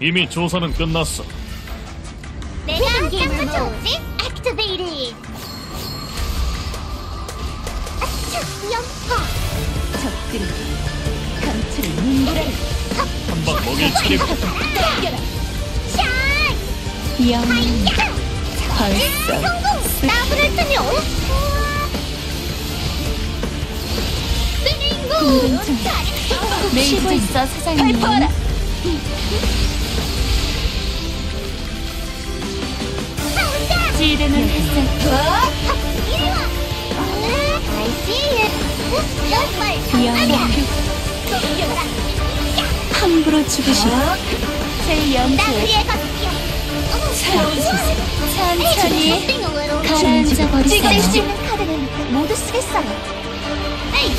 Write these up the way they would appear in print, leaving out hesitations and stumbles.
이미 조사는 끝났어. 내가 짱구 좋지? 액티베이트. 아차, 연파. 적들이 강철을 눈보라를 한 방 먹일 차례고. 당겨라. 샤이. 영웅 하이야. 벌써 성공. 나무를 뜨면. 스밍고. 쉬고 있어 사장님. 발포하라. 찌르는 햇살 이리 와. I see you. 연말 영웅 당겨라. 함부로 죽으시오. 제 나 영주의 위에 갈게요. 새로운 세상 천천히 가라앉아 찍을 수 버리세요. 있는 카드는 모두 쓰겠어요. 에이,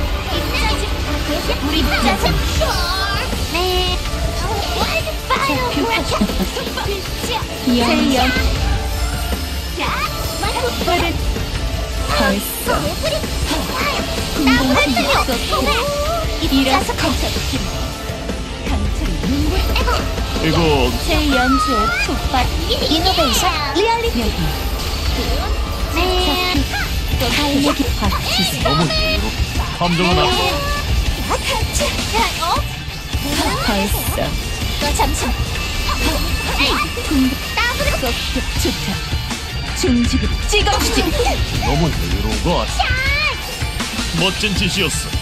우리 짜증. 네. 파이어 브라켓. 제 영 자, 마이크 버릇. 벌써 나무를 공동체 뜨려. 속에 일어서 일어서 강철이 눈물 이거 제 연주의 폭발 이노베이션 리얼리티. 여기 네. 또 달리기 박치세 너무 여유롭. 함정은 앞. 벌써 잠시. 나무를 좋다. 중지를 찍어주지. 너무 여유로운 것 같아. 멋진 짓이었어.